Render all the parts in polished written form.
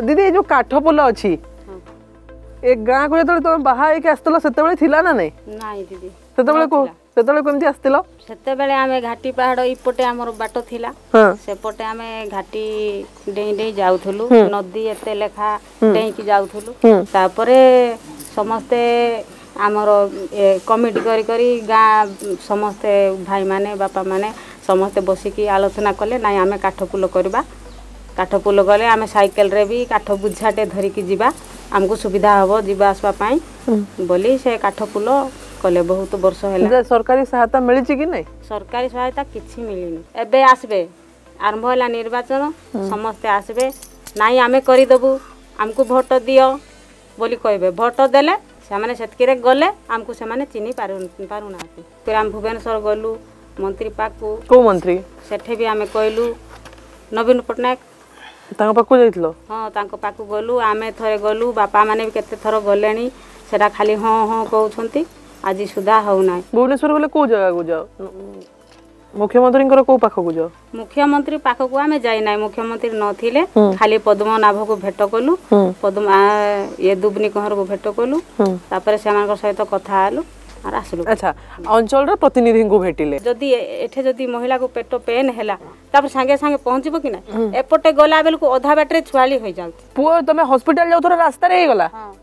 दीदी जो काठ पोल अच्छी ए गाँ को जो तुम बाहर आसतल से थिला ना नहीं नहीं दीदी सेतबेले केमती आसतिलो सेतबेले आमे घाटी पहाड़ इपटे हमर बाटो थिला सेपटे आमे घाटी डेई डेई जाउथुलु नदी एते लेखा डेई की जाउथुलु तापरे समस्ते आमर कमिटी करी करी गाँ समस्ते भाई माने बापा माने समस्ते बसिकी आलोचना कले नाई आमे काठ पुल करबा काठ पुल गले आमे साइकेल रे भी काठ बुझाटे धरिकी जीवा हमको सुविधा हबो जीवा आसबा पाई बोली से काठ पुल कले बहुत वर्ष है सरकारी सहायता मिली कि नहीं सरकारी सहायता किछि मिलिनी एबे आसबे आरंभ होला निर्वाचन समस्ते आसबे नाई आमे करि देबु हमको वोट दियो बोली कहबे वोट देले से माने सेतकिरे गले हमको से माने चिनी पारु ना फिर हम भुवनेश्वर गलु मंत्री पाकु को मंत्री सेठे भी आमे कहलु नवीन पटनायक तांको पाकु जाइतलो हां तांको पाकु गलु आमे थरे गलु बापा माने भी केते थरो गलेनी सेटा खाली हां हां कहउछंती आज सुधा हो ना भुवनेश्वर गले को जगह को जाओ मुख्यमंत्री को पाख को जाओ मुख्यमंत्री पाख को आमे जाई ना मुख्यमंत्री नथिले खाली पद्मनाभ को भेट कलु पद्म ये दुबनी कहर को भेट कलु तापर सेमान सहित कथा आलु और आसलु अच्छा अंचल रो प्रतिनिधि को भेटिले जदी एठे जदी महिला को पेट पेन हैला तापर संगे संगे पहुंचबो कि ना एपटे गला बेल को आधा बाटरे छुआली होई जाउ पुओ तमे हॉस्पिटल जाउ तोरा रास्ता रे गला हां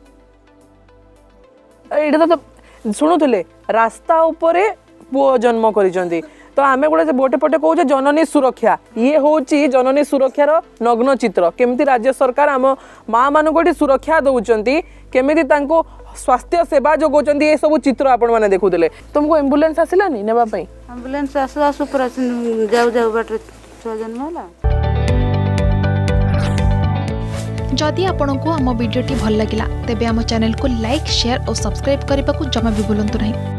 एटा तो शुणुले रास्ता उपरे पुओ जन्म करिसंती तो आमे गोटे बोटे पटे कहूँ जननी सुरक्षा ये हूँ जननी सुरक्षार नग्न चित्र केमती राज्य सरकार आम माँ मान को सुरक्षा दौरान केमी स्वास्थ्य सेवा जोगाउछंती ये सब चित्र आपण माने देखुले तुमको एम्बुलेंस आसिलानी नेबा पई एम्बुलेंस आसु आसु पूरा जाऊ जाऊ बाटे जन्म होला जदि आपंक आम भिडी भल लगा तेब आम चैनल को लाइक शेयर और सब्सक्राइब करने को जमा भी भूलु नहीं।